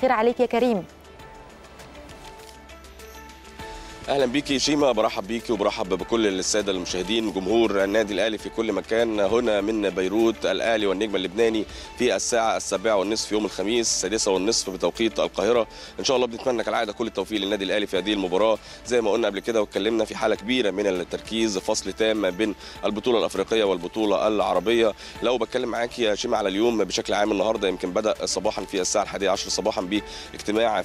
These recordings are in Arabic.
الخير عليك يا كريم. اهلا بيكي شيماء، برحب بيكي وبرحب بكل الساده المشاهدين جمهور النادي الاهلي في كل مكان. هنا من بيروت الاهلي والنجم اللبناني في الساعه 7:30 يوم الخميس 6:30 بتوقيت القاهره. ان شاء الله بنتمنى كالعاده كل التوفيق للنادي الاهلي في هذه المباراه. زي ما قلنا قبل كده واتكلمنا في حاله كبيره من التركيز، فصل تام بين البطوله الافريقيه والبطوله العربيه. لو بتكلم معاكي يا شيماء على اليوم بشكل عام، النهارده يمكن بدا صباحا في الساعه 11 صباحا باجتماع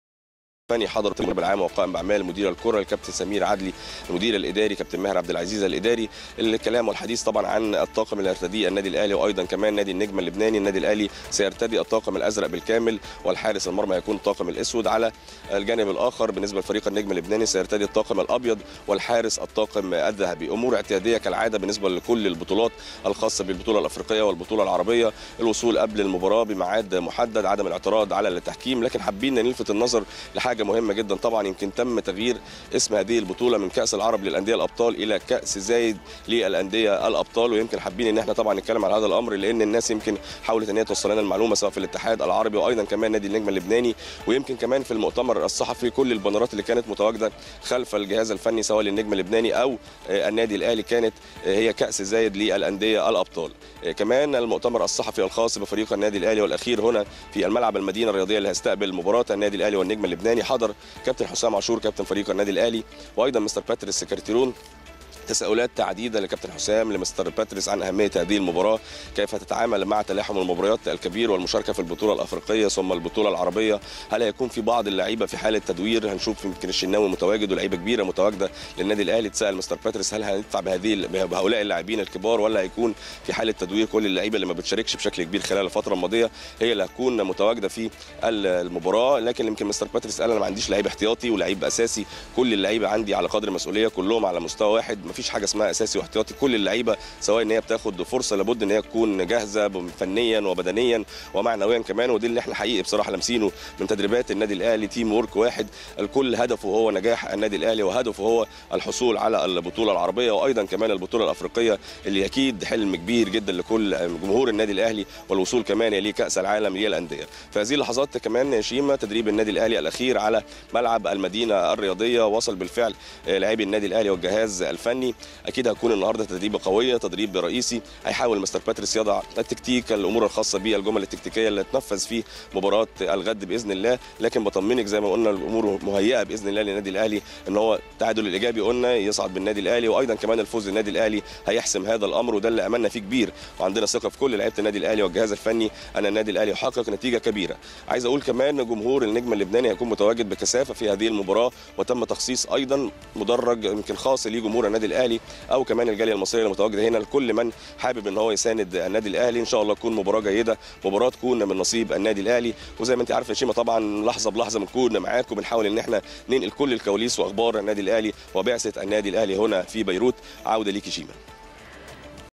ثاني حضر المدرب العام وقائم باعمال مدير الكره الكابتن سمير عدلي، المدير الاداري كابتن ماهر عبد العزيز الاداري. الكلام والحديث طبعا عن الطاقم اللي هيرتديه النادي الاهلي وايضا كمان نادي النجم اللبناني. النادي الاهلي سيرتدي الطاقم الازرق بالكامل والحارس المرمى هيكون الطاقم الاسود. على الجانب الاخر بالنسبه لفريق النجم اللبناني سيرتدي الطاقم الابيض والحارس الطاقم الذهبي. امور اعتياديه كالعاده بالنسبه لكل البطولات الخاصه بالبطوله الافريقيه والبطوله العربيه. الوصول قبل المباراه بميعاد محدد، عدم الاعتراض على التحكيم. لكن حابين نلفت النظر لحاجه مهمه جدا، طبعا يمكن تم تغيير اسم هذه البطوله من كاس العرب للانديه الابطال الى كاس زايد للانديه الابطال. ويمكن حابين ان احنا طبعا نتكلم على هذا الامر لان الناس يمكن حاولت ان هي توصل لنا المعلومه سواء في الاتحاد العربي وايضا كمان نادي النجم اللبناني. ويمكن كمان في المؤتمر الصحفي كل البنرات اللي كانت متواجده خلف الجهاز الفني سواء للنجم اللبناني او النادي الاهلي كانت هي كاس زايد للانديه الابطال. كمان المؤتمر الصحفي الخاص بفريق النادي الاهلي والاخير هنا في الملعب المدينه الرياضيه اللي هيستقبل مباراه النادي الاهلي والنجم اللبناني، حضر كابتن حسام عاشور كابتن فريق النادي الاهلي وايضا مستر باتريس كارتيرون. تساؤلات عديده لكابتن حسام لمستر باتريس عن اهميه هذه المباراه، كيف تتعامل مع تلاحم المباريات الكبير والمشاركه في البطوله الافريقيه ثم البطوله العربيه. هل هيكون في بعض اللعيبه في حاله تدوير؟ هنشوف يمكن الشناوي متواجد ولاعيبه كبيره متواجده للنادي الاهلي. تسال مستر باتريس هل هندفع بهؤلاء اللاعبين الكبار ولا هيكون في حاله تدوير كل اللعيبه اللي ما بتشاركش بشكل كبير خلال الفتره الماضيه هي اللي هتكون متواجده في المباراه. لكن يمكن مستر باتريس قال انا ما عنديش لعيب احتياطي ولعيب اساسي، كل اللعيبه عندي على قدر المسؤوليه، كلهم على مستوى واحد، مفيش حاجه اسمها اساسي واحتياطي. كل اللعيبه سواء ان هي بتاخد فرصه لابد ان هي تكون جاهزه فنيا وبدنيا ومعنويا كمان. ودي اللي احنا حقيقي بصراحه لامسينه من تدريبات النادي الاهلي، تيم وورك واحد، الكل هدفه هو نجاح النادي الاهلي وهدفه هو الحصول على البطوله العربيه وايضا كمان البطوله الافريقيه اللي اكيد حلم كبير جدا لكل جمهور النادي الاهلي، والوصول كمان لكاس العالم للانديه. في هذه اللحظات كمان شيما تدريب النادي الاهلي الاخير على ملعب المدينه الرياضيه، وصل بالفعل لاعبي النادي الاهلي والجهاز الفني. اكيد هتكون النهارده تدريبه قويه، تدريب رئيسي هيحاول مستر باتريس يضع التكتيك، الامور الخاصه بالجمل التكتيكيه اللي تنفذ في مباراه الغد باذن الله. لكن بطمنك زي ما قلنا الامور مهيئه باذن الله للنادي الاهلي ان هو التعادل الايجابي قلنا يصعد بالنادي الاهلي وايضا كمان الفوز للنادي الاهلي هيحسم هذا الامر، وده اللي املنا فيه كبير وعندنا ثقه في كل لعيبه النادي الاهلي والجهاز الفني ان النادي الاهلي يحقق نتيجه كبيره. عايز اقول كمان جمهور النجم اللبناني هيكون متواجد بكثافه في هذه المباراه، وتم تخصيص ايضا مدرج يمكن خاص لجمهور النادي الاهلي او كمان الجاليه المصريه المتواجده هنا لكل من حابب ان هو يساند النادي الاهلي. ان شاء الله تكون مباراه جيده، مباراه تكون من نصيب النادي الاهلي. وزي ما انت عارفه يا شيماء طبعا لحظه بلحظه بنكون معاك وبنحاول ان احنا ننقل كل الكواليس واخبار النادي الاهلي وبعثه النادي الاهلي هنا في بيروت. عوده ليكي شيماء.